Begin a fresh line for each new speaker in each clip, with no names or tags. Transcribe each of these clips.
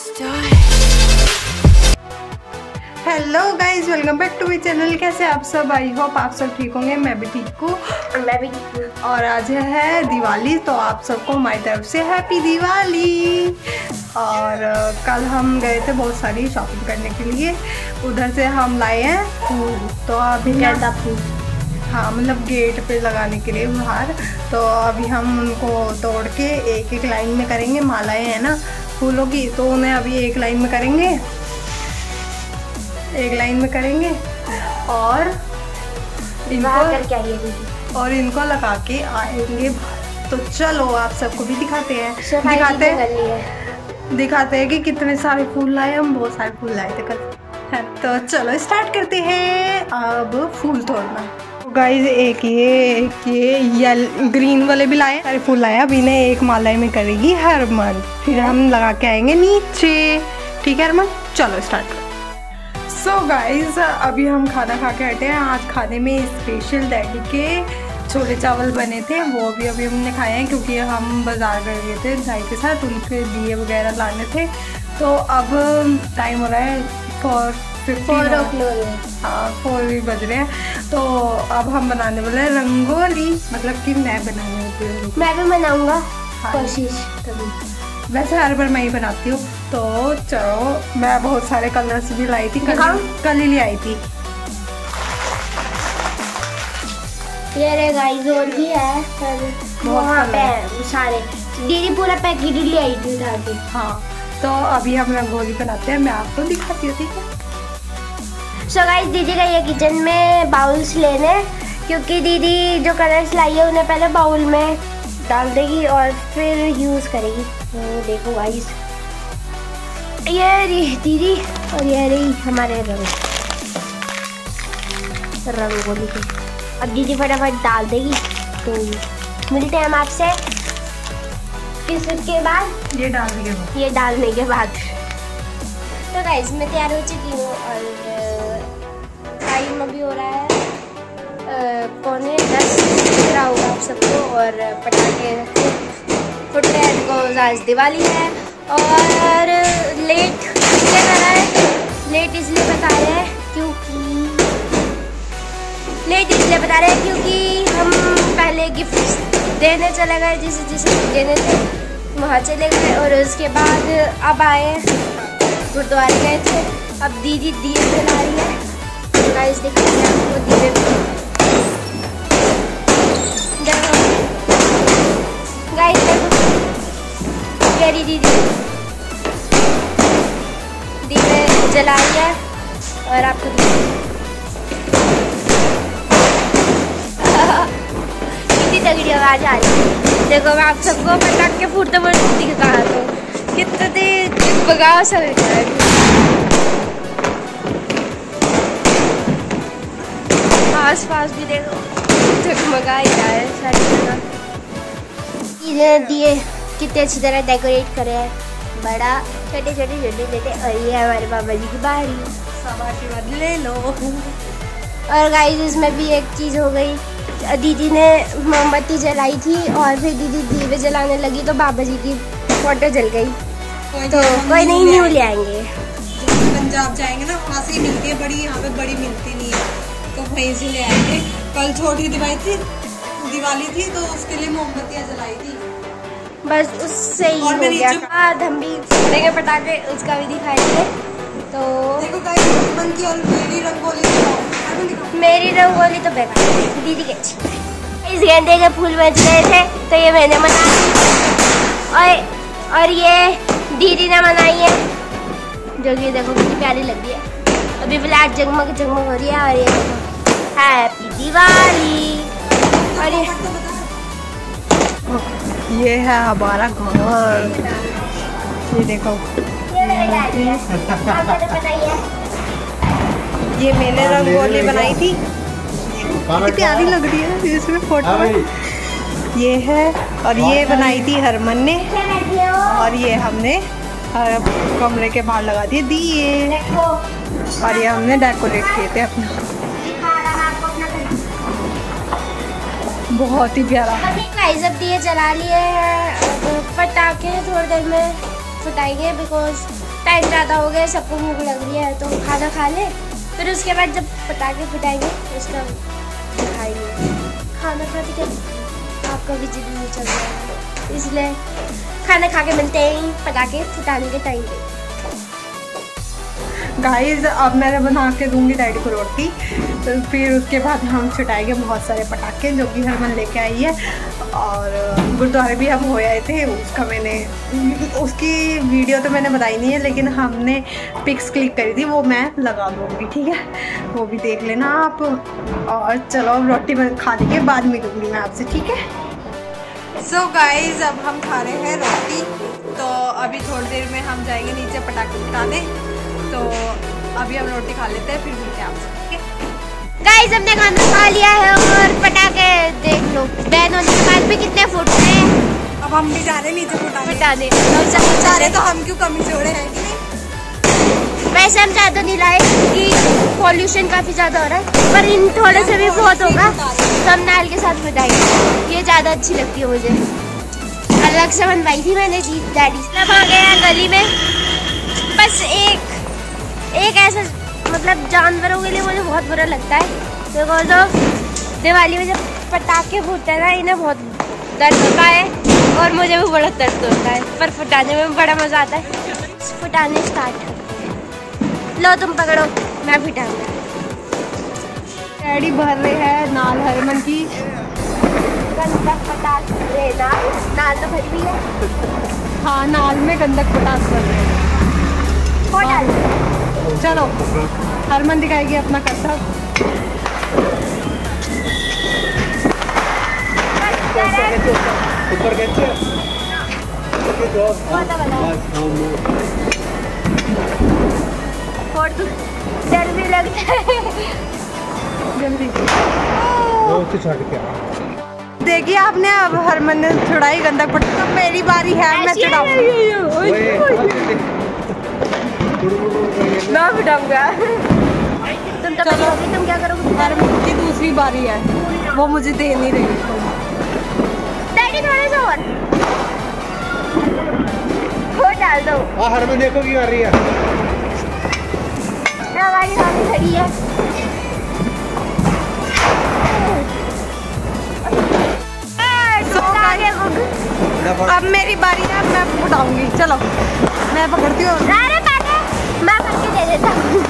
Hello guys, welcome back to my channel. कैसे आप सब? आई होप आप सब ठीक होंगे। मैं भी ठीक हूँ। और आज है दिवाली, तो आप सबको हमारी तरफ से हैप्पी दिवाली। और कल हम गए थे बहुत सारी शॉपिंग करने के लिए। उधर से हम लाए हैं फूल। तो अभी
ज़्यादा फूल,
हाँ, मतलब गेट पे लगाने के लिए बाहर। तो अभी हम उनको तोड़ के एक एक लाइन में करेंगे। मालाएं हैं ना फूलों की, तो उन्हें अभी एक लाइन में करेंगे, एक लाइन में करेंगे और इनको लगा के आएंगे। तो चलो आप सबको भी दिखाते हैं कि कितने सारे फूल लाए। हम बहुत सारे फूल लाए थे कल, है। तो चलो स्टार्ट करते हैं अब फूल तोड़ना। गाइस एक ये ग्रीन वाले भी लाए, सारे फूल लाए। अब इन्हें एक माला में करेगी हरमन, फिर हम लगा के आएंगे नीचे। ठीक है हरमन, चलो स्टार्ट करो। सो गाइस अभी हम खाना खा के हटे हैं। आज खाने में स्पेशल डैडी के छोले चावल बने थे, वो भी अभी हमने खाए हैं क्योंकि हम बाज़ार गए थे भाई के साथ, उनके दिए वगैरह लाने थे। तो अब टाइम हो रहा है 4 भी बज रहे हैं। तो अब हम बनाने वाले हैं रंगोली, मतलब कि मैं बनाने वाली हूँ।
मैं भी बनाऊंगा,
हाँ।
कोशिश करूँ।
वैसे हर बार मैं ही बनाती हूँ। तो चलो, मैं बहुत सारे कलर्स भी लाई थी, कल ही ले आई थी।
ये रे गाइस, और भी है वहाँ पे सारे। दीदी पूरा पैकेट ले आई थी उठा के।
हाँ, तो अभी हम रंगोली बनाते हैं, मैं आपको दिखाती हूँ। ठीक है।
सो गाइस, दीदी का ये किचन में बाउल्स लेने, क्योंकि दीदी जो कलर्स लाई है उन्हें पहले बाउल में डाल देगी और फिर यूज़ करेगी। तो देखो गाइस, ये रही दीदी और ये रही हमारे रंगोली के। अब दीदी फटाफट डाल देगी। तो मिलते हैं हम आपसे इसके बाद, ये डालने के बाद। तो गाइस मैं तैयार हो चुकी हूँ और टाइम अभी हो रहा है 9:45 रहा होगा आप सबको। और पटाखे फुट रहे हैं बिकॉज आज दिवाली है। और लेट इसलिए कर रहा है, लेट इसलिए बता रहे हैं क्योंकि हम पहले गिफ्ट देने चले गए, जिसे देने थे वहाँ चले गए। और उसके बाद अब आए, गुरुद्वारे गए थे। अब दीदी दिए जला रही है। गाइस देखिए आपको दिए, गाइस देखो प्यारी दीदी दिए जला रही है। और आपको कितनी तगड़ी आवाज आ रही है। देखो मैं आप सबको पटाखे फूटते दिखा रहा हूँ, कितने बगाव सा लग रहा है। आस पास भी देखो जगमगा ही रहा है सारी जगह। दिए कितने अच्छी तरह डेकोरेट करे हैं, बड़ा छोटे छोटे। और ये हमारे बाबा जी की बारी,
सब आशीर्वाद ले लो।
और गाइस इसमें भी एक चीज़ हो गई, दीदी ने मोमबत्ती जलाई थी और फिर दीदी दीवे जलाने लगी तो बाबा जी की फोटो जल गई। तो कोई नहीं, न्यू ले आएंगे।
पंजाब जाएंगे ना, वहाँ से ही मिलती है बड़ी, यहाँ पे बड़ी मिलती नहीं है, तो वहीं से ले आएंगे। कल छोटी दिवाली थी तो उसके लिए मोमबत्तियाँ जलाई थी, बस
उससे ही हो गया। बाद हम भी फोड़ेंगे पटाखे, उसका भी दिखाएंगे। तो
देखो गाइस, मन की और
मेरी रंगोली तो बेकार है, दीदी की अच्छी। इस गेंदे के फूल बच रहे थे तो ये मैंने बनाई, और ये दीदी ने बनाई है, जो कि देखो कितनी प्यारी लग रही है। अभी फ्लैट जगमग हो रही है। और ये हैप्पी दिवाली। और
ये है हमारा घर, ये देखो। ये मैंने रंगोली बनाई थी, कितनी प्यारी लग रही है इसमें फोटो में। ये है, और ये बनाई थी हरमन ने। और ये हमने कमरे के बाहर लगा दिए दिए, और ये हमने डेकोरेट किए थे अपना। बहुत ही प्यारा।
गाइस अब दिए जला लिए हैं, पटाखे थोड़ी देर में फुटाएंगे बिकॉज टाइम ज़्यादा हो गया, सबको भूख लग रही है तो खाना खा ले, फिर उसके बाद जब पटाखे फटाएंगे उसका दिखाएंगे। खाना खाते क्या आपका भी जिद नहीं चल जाएगा, इसलिए खाना खा के मिलते हैं पटाखे फटाने के टाइम पे।
गाइस अब मैं बना के दूंगी डैडी को रोटी, तो फिर उसके बाद हम छुटाएंगे बहुत सारे पटाखे जो कि हरमन लेके आई है। और गुरुद्वारे भी हम हो आए थे, उसकी वीडियो तो मैंने बताई नहीं है, लेकिन हमने पिक्स क्लिक करी थी, वो मैं लगा दूँगी, ठीक है, वो भी देख लेना आप। और चलो अब रोटी मैं खा के बाद मिलूँगी मैं आपसे, ठीक है। सो गाइज अब हम खा रहे हैं रोटी, तो अभी थोड़ी देर में हम जाएंगे नीचे पटाखे फटाने, तो अभी हम रोटी खा लेते हैं फिर मिलते हैं आपसे, ठीक है।
गाइस हमने खाना खा लिया है और पटाखे देख लो, बैन होने के बाद भी कितने फुट रहे हैं।
अब हम भी जा रहे हैं नीचे फटाने,
जा रहे
तो हम क्यों कमी छोड़े हैं कि नहीं।
वैसे हम ज़्यादा नहीं लाए कि पॉल्यूशन काफ़ी ज़्यादा हो रहा है, पर इन थोड़े से भी बहुत होगा तो हम नाल के साथ फटाएंगे, ये ज़्यादा अच्छी लगती है मुझे। अलग से बनवाई थी मैंने डैडी से। अब आ गए हैं गली में, बस एक ऐसा मतलब जानवरों के लिए मुझे बहुत बुरा लगता है, बिकॉज ऑफ दिवाली में जब पटाखे फूटते हैं ना, इन्हें बहुत दर्द होता है और मुझे भी बड़ा दर्द होता है, पर फुटाने में बड़ा मज़ा आता है। फुटाने स्टार्ट, लो तुम पकड़ो मैं फुटाऊंगा।
डैडी भर रहे हैं नाल हरमन की,
गंदक पटाख रहे नाल तो भरी हुई है।
हाँ नाल में गंदक पटाख भर रहे हैं। चलो हरमन दिखाएगी अपना करतब।
ऊपर कैसे
जल्दी लगता है,
जल्दी
छट क्या
देखिए आपने, अब हरमन ने छुड़ाई गंदक पटाख, तो मेरी बारी है, मैं छुड़ाऊंगी, मैं फटाऊंगा।
तुम तो करोगी, तुम क्या करोगे?
हरमन की दूसरी बारी है, वो मुझे दे नहीं रही।
डैडी थोड़ा सा और डाल दो।
हाँ हरमन देखो क्या कर रही है,
हमारी सामने खड़ी है।
अब मेरी बारी है, मैं फटाऊंगी, चलो मैं पकड़ती हूँ।
अरे मैं भर के दे देता हूँ।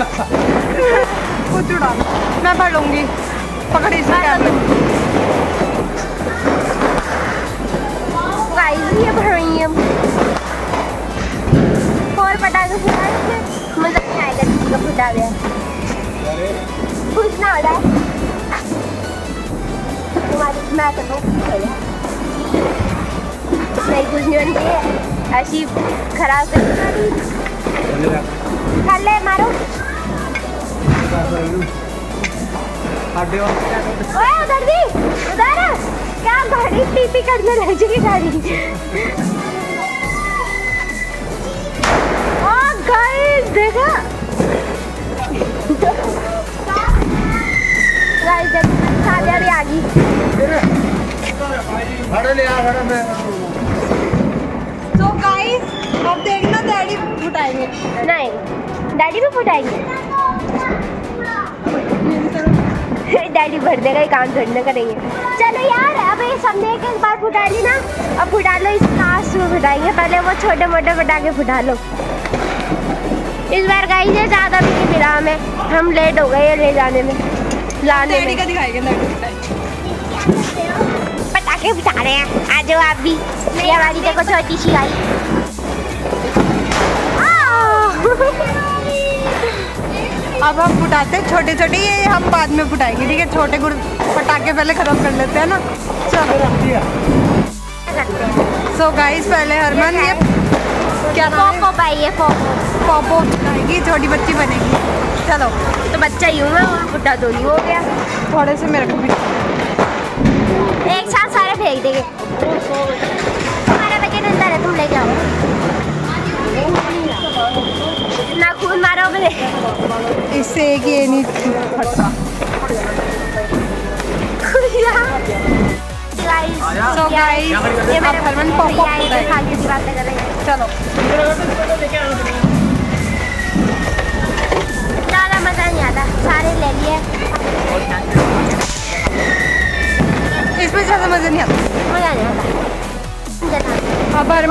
कुछ उड़ा मैं भर लूंगी, पकड़ी से
ये भर रही है और पटाखे फुटाने मजा नहीं आएगा, किसी का फुटा गया कुछ ना हो जाए तुम्हारी, मैं तो नहीं कुछ नहीं बनती ऐसी खराब कर ले मारो। उधर भी उधर क्या गाड़ी पीपी करने लग जाएगी गाड़ी। गाइस देखा गाइस देखो भी आ गई।
तो गाइस अब देखना डैडी फुटाएंगे,
नहीं डैडी भी फुटाएंगे। डैडी भर देगा, ये काम थोड़ी ना करेंगे। चलो यार अब ये सबने एक बार फुटा ली ना, अब फुटा लो, इस लास्ट में फुटाएंगे, पहले वो छोटे मोटे पटाखे फुटा लो। इस बार गाइस ये ज़्यादा भी नहीं मिला हमें, हम लेट हो गए ले जाने में लाने में।
का दिखाएंगे
पटाखे फुटा रहे हैं, आ जाओ आप भी। ये हमारी देखो छोटी सी गाड़ी।
अब हम फुटाते हैं छोटे छोटे, ये हम बाद में फुटाएंगे, ठीक है। छोटे पटाखे पहले खत्म कर लेते हैं ना, चलो। सो गाइस पहले हरमन ये क्या नाम है,
पोपो भाई, ये
पोपो फुटाएगी, छोटी बच्ची बनेगी। चलो
तो बच्चा ही हूँ मैं, और फुटा तो नहीं हो गया।
थोड़े से मेरे को भी
एक साथ सारे फेंक देंगे। तुम्हारा बजट अंदर है, तुम ले जाओ। ना खून मारो मेरे,
इससे एक ये नहीं फटता। So guys,
ये मेरा
हरमन पॉप
बातें कर रहे हैं।
चलो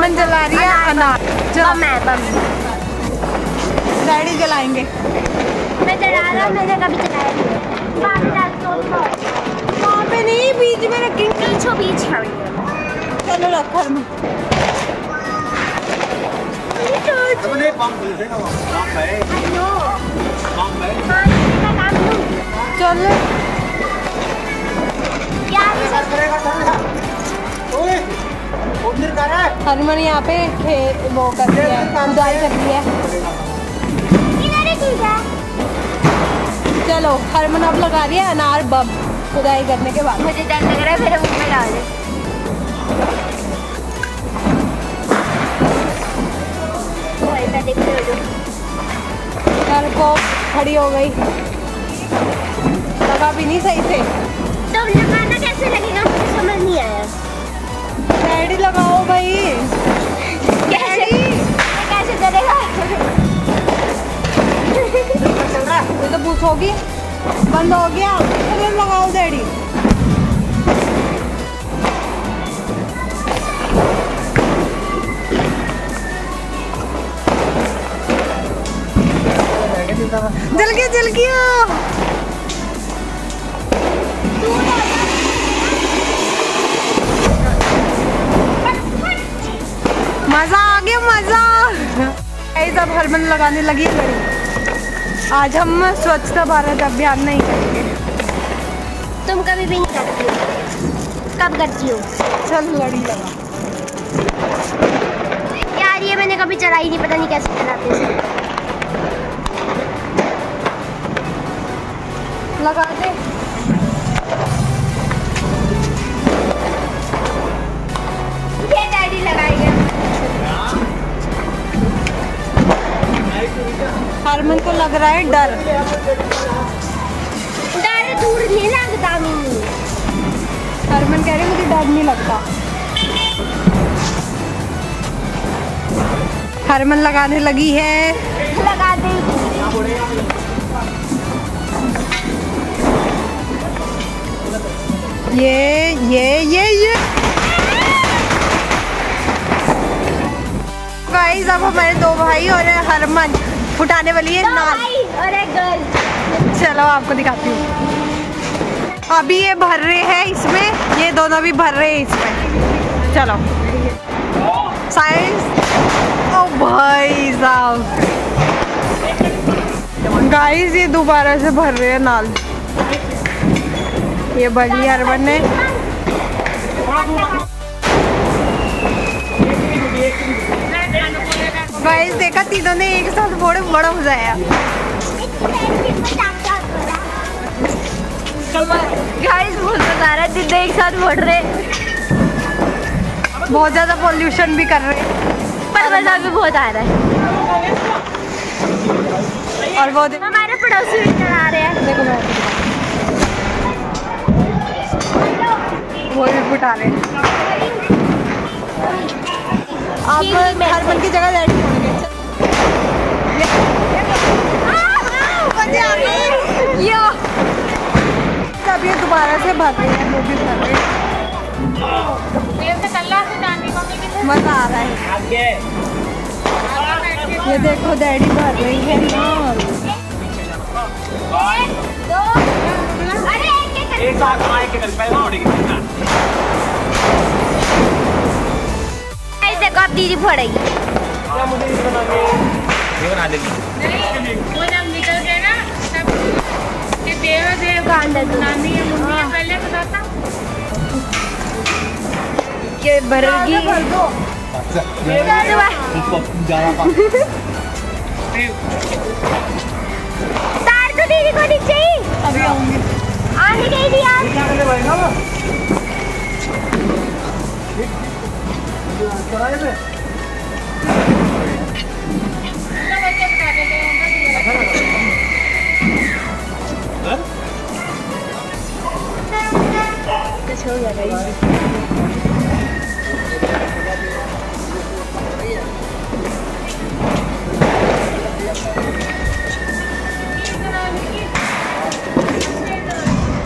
हरमन जला रही है अनार।
बम है बम।
डैडी जलाएंगे।
मैं जला रहा हूँ, मैंने कभी जलाया नहीं है।
वहाँ पे नहीं, बीच में रखेंगे।
बीचों बीच है।
चलो रख हरमन। चलो हरमन यहाँ पे वो कर रही है, खुदाई कर रही है। चलो हरमन अब लगा रही है अनार बम खुदाई करने के बाद।
मुझे डर लग रहा है मेरे मुंह में डाल दे।
यार को खड़ी हो गई, लगा भी नहीं सही से।
तो लगाना कैसे लगेगा मुझे समझ नहीं आया।
डैडी लगाओ भाई।
कैसे कैसे चलेगा?
ये तो पूछ होगी, बंद हो गया। चलो लगाओ डैडी। जल गया। मजा आ गया, मजा। सब हरमन लगाने लगी लड़ी। आज हम स्वच्छता भारत अभियान नहीं करेंगे।
तुम कभी भी नहीं करती हो। कब करती हो?
चल लड़ी लगा।
यार ये मैंने कभी चलाई नहीं, पता नहीं कैसे चलाते इसे।
लगा दे।
ये डैडी लगाएगा।
हरमन को लग रहा है डर।
डर दूर नहीं लगता मुझे।
हरमन कह रहे मुझे डर नहीं लगता। हरमन लगाने लगी है।
लगा दे।
ये गाइस अब हमारे दो भाई और हरमन फुटाने वाली है नाल।
और एक गर्ल।
चलो आपको दिखाती हूँ। अभी ये भर रहे हैं इसमें, ये दोनों भी भर रहे हैं इसमें। चलो साइंस। ओ भाई साहब गाइस ये दोबारा से भर रहे हैं नाल। ये बड़ी हरमन ने। गाइस देखा तीनों ने एक साथ फोड़े, बड़ा मजा आया।
गाइस बहुत मजा आ रहा है, तीनों एक साथ फोड़ रहे।
बहुत ज्यादा पॉल्यूशन भी कर रहे हैं,
पर मजा भी बहुत आ रहा है।
और वो
हमारे पड़ोसी भी चला रहे हैं।
देखो मैं वो भी फुटा रहे हैं। अब हरमन की जगह डैडी होंगे। अब ये दोबारा से भर रहे हैं, वो भी भर रहे हैं। मजा आ रहा है। ये देखो डैडी भर रही है नाल।
एक साथ के पहले फोड़ेगी।
देखो अब दीदी फोड़ेगी।
मुझे ये बना देगी।
वो जब निकल गए ना तब ये देव नानी है मुन्नी है पहले बताता
ये भरेगी। तार तो दीदी को नीचे ही
अभी आऊंगी।
आने गई थी यार। कुछ हो गया गाइस।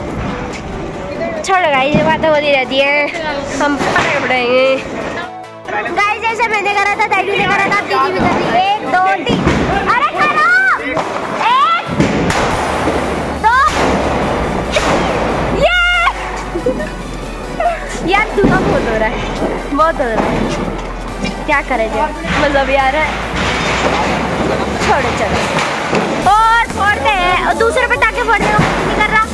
छोड़ गाइस, ये बातें होती रहती है, हम पकड़ पड़ेंगे। गाइस जैसे मैंने करा था, डैडी ने करा था, दीदी भी कर रही है। 1 2 3 अरे करो 1 2 ये यार धुआं बहुत हो रहा है, बहुत हो रहा है। क्या करें यार, मतलब यार छोड़ो चलो और फोड़ते हैं और दूसरे पे ताकि फोड़ने का नहीं कर रहा।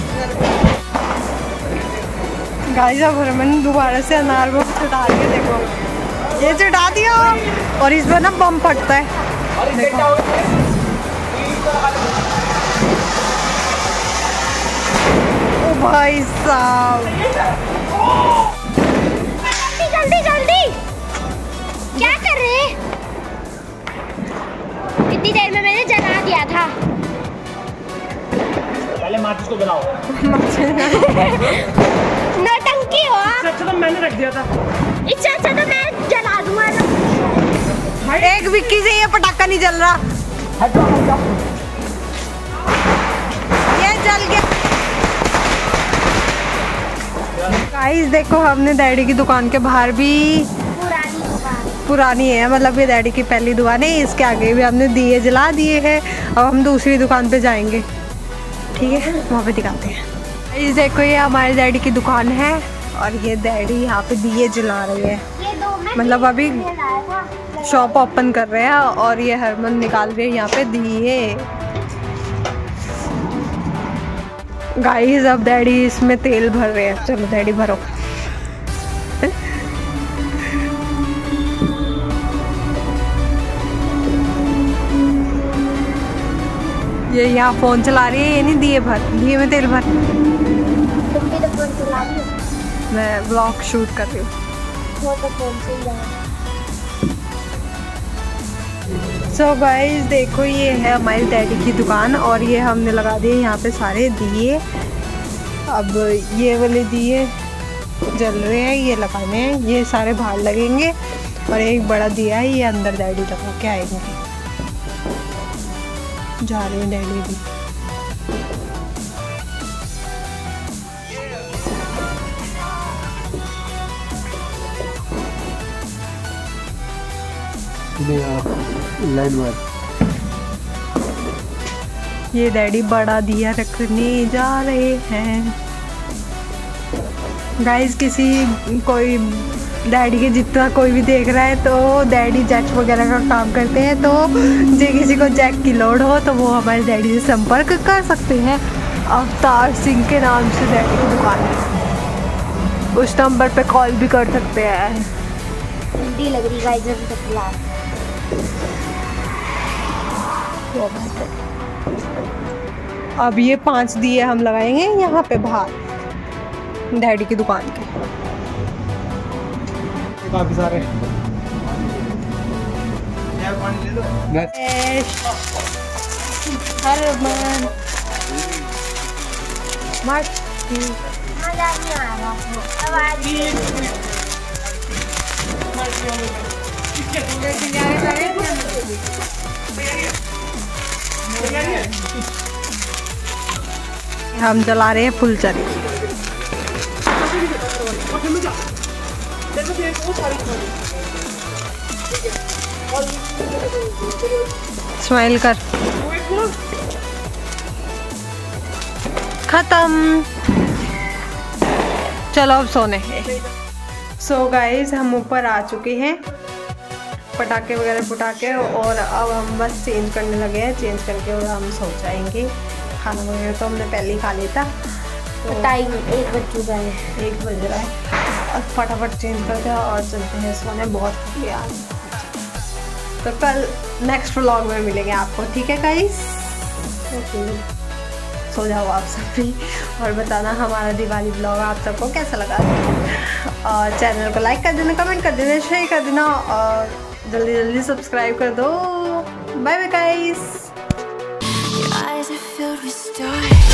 गाइस अब मैंने दोबारा से अनार बम चढ़ा के देखो, ये चढ़ा दिया और इस पर ना बम फटता है। देखो ओ भाई साहब,
जल्दी जल्दी क्या कर रहे हैं? इतनी देर में मैंने जला दिया था।
पहले माचिस को जलाओ।
नौटंकी हो आप।
अच्छा तो मैंने रख दिया था।
इससे अच्छा तो मैं जला दूंगा ना।
एक विक्की से ये पटाखा नहीं जल रहा, ये जल गया। गाइस देखो हमने डैडी की दुकान के बाहर भी, पुरानी है मतलब ये डैडी की पहली दुकान है, इसके आगे भी हमने दिए जला दिए हैं। अब हम दूसरी दुकान पे जाएंगे, ठीक है, वहाँ पे दिखाते हैं। ये देखो ये हमारे डैडी की दुकान है और ये डैडी यहाँ पे दिए जला रही है, मतलब अभी शॉप ओपन कर रहे हैं और ये हरमन निकाल रही है यहाँ पे दिए। गाइस अब डैडी इसमें तेल भर रहे हैं, चलो डैडी भरो। ये यहाँ फोन चला रही है, ये नहीं दिए भर, दिए में तेल भर।
तुम भी तो फोन चला रही हो।
मैं व्लॉग शूट कर रही हूँ।
वो तो फोन से ही है।
सो गाइस देखो ये है हमारी डैडी की दुकान और ये हमने लगा दिए यहाँ पे सारे दिए। अब ये वाले दिए जल रहे हैं, ये लगाने हैं, ये सारे बाहर लगेंगे और एक बड़ा दिया है ये अंदर डैडी लगा के आएंगे। जा रहे हैं डैडी भी। ये डैडी बड़ा दिया रखने जा रहे हैं। गाइस किसी कोई डैडी के जितना कोई भी देख रहा है तो डैडी जैक वगैरह का काम करते हैं, तो जो किसी को जैक की लोड हो तो वो हमारे डैडी से संपर्क कर सकते हैं। अवतार सिंह के नाम से डैडी की दुकान है, उस नंबर पे कॉल भी कर सकते हैं।
ठंडी लग रही गाइस अभी तक फिलहाल।
अब ये 5 दिए हम लगाएंगे यहाँ पे बाहर डैडी की दुकान के।
काफी सारे
हरमन मस्ती
मजा नहीं आ रहा आवाज। हम जला रहे हैं फुलचरी। स्माइल कर। खत्म, चलो अब सोने। सो गाइस हम ऊपर आ चुके हैं, पटाखे वगैरह फुटा के, और अब हम बस चेंज करने लगे हैं। चेंज करके और हम सो जाएंगे। खाना वगैरह तो हमने पहले ही खा लिया था, तो टाइम 1 बज चुका है,
1 बज रहा है। और फटाफट चेंज करते हैं और चलते हैं सोने। बहुत थके आज, तो कल नेक्स्ट व्लॉग में मिलेंगे आपको, ठीक है गाइस? ओके, सो जाओ आप सब भी और बताना हमारा दिवाली व्लॉग आप सबको कैसा लगा। और चैनल को लाइक कर देना, कमेंट कर देना, शेयर कर देना और जल्दी जल्दी सब्सक्राइब कर दो। Bye bye guys.
Your eyes are filled with stars.